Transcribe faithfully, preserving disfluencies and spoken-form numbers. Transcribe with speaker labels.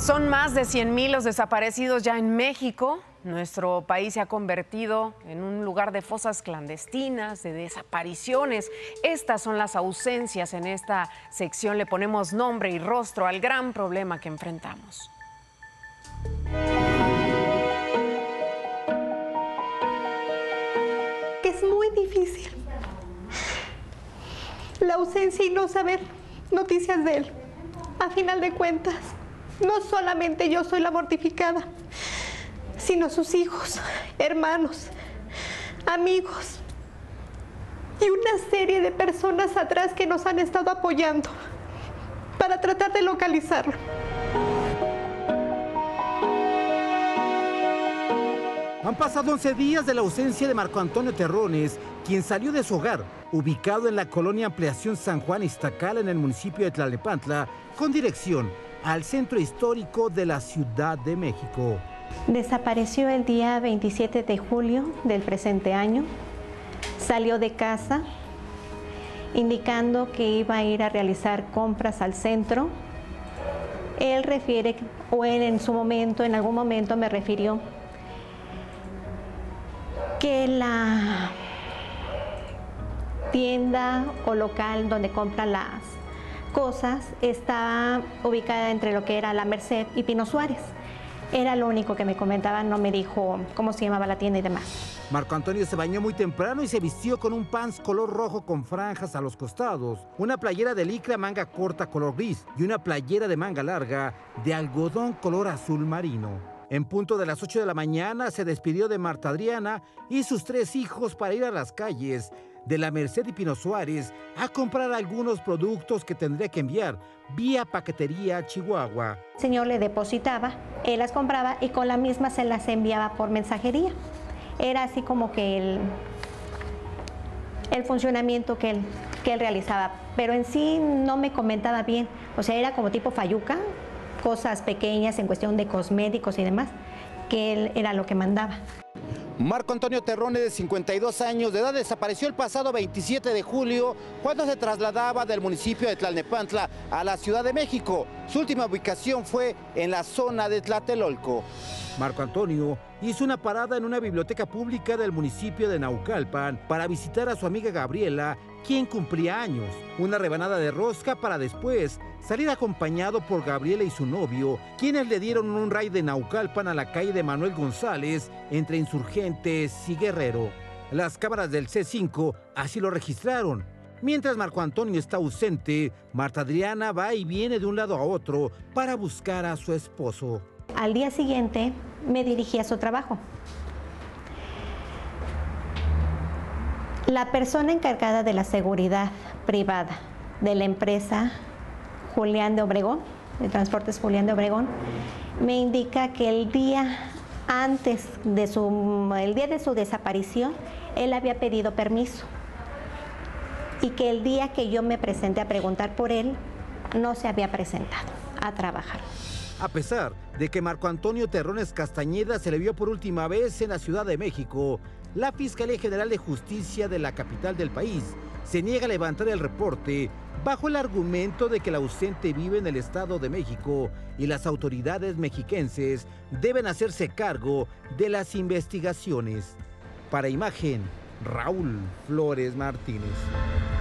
Speaker 1: Son más de cien mil los desaparecidos ya en México. Nuestro país se ha convertido en un lugar de fosas clandestinas, de desapariciones. Estas son las ausencias. En esta sección le ponemos nombre y rostro al gran problema que enfrentamos.
Speaker 2: Es muy difícil la ausencia y no saber noticias de él. A final de cuentas, no solamente yo soy la mortificada, sino sus hijos, hermanos, amigos y una serie de personas atrás que nos han estado apoyando para tratar de localizarlo.
Speaker 3: Han pasado once días de la ausencia de Marco Antonio Terrones, quien salió de su hogar, ubicado en la colonia Ampliación San Juan Iztacal, en el municipio de Tlalnepantla, con dirección al centro histórico de la Ciudad de México.
Speaker 2: Desapareció el día veintisiete de julio del presente año. Salió de casa indicando que iba a ir a realizar compras al centro. Él refiere, o él en su momento, en algún momento me refirió, que la tienda o local donde compra las cosas está ubicada entre lo que era La Merced y Pino Suárez. Era lo único que me comentaba, no me dijo cómo se llamaba la tienda y demás.
Speaker 3: Marco Antonio se bañó muy temprano y se vistió con un pants color rojo con franjas a los costados, una playera de licra manga corta color gris y una playera de manga larga de algodón color azul marino. En punto de las ocho de la mañana se despidió de Marta Adriana y sus tres hijos para ir a las calles de La Merced y Pino Suárez a comprar algunos productos que tendría que enviar vía paquetería a Chihuahua.
Speaker 2: El señor le depositaba, él las compraba y con la misma se las enviaba por mensajería. Era así como que el, el funcionamiento que él, que él realizaba, pero en sí no me comentaba bien, o sea, era como tipo fayuca, cosas pequeñas en cuestión de cosméticos y demás, que él era lo que mandaba.
Speaker 3: Marco Antonio Terrones, de cincuenta y dos años de edad, desapareció el pasado veintisiete de julio cuando se trasladaba del municipio de Tlalnepantla a la Ciudad de México. Su última ubicación fue en la zona de Tlatelolco. Marco Antonio hizo una parada en una biblioteca pública del municipio de Naucalpan para visitar a su amiga Gabriela, quien cumplía años. Una rebanada de rosca para después salir acompañado por Gabriela y su novio, quienes le dieron un ride de Naucalpan a la calle de Manuel González, entre Insurgentes y Guerrero. Las cámaras del C cinco así lo registraron. Mientras Marco Antonio está ausente, Marta Adriana va y viene de un lado a otro para buscar a su esposo.
Speaker 2: Al día siguiente me dirigí a su trabajo. La persona encargada de la seguridad privada de la empresa Julián de Obregón, de Transportes Julián de Obregón, me indica que el día antes de su, el día de su desaparición, él había pedido permiso y que el día que yo me presenté a preguntar por él, no se había presentado a trabajar.
Speaker 3: A pesar de que Marco Antonio Terrones Castañeda se le vio por última vez en la Ciudad de México, la Fiscalía General de Justicia de la capital del país se niega a levantar el reporte bajo el argumento de que el ausente vive en el Estado de México y las autoridades mexiquenses deben hacerse cargo de las investigaciones. Para Imagen, Raúl Flores Martínez.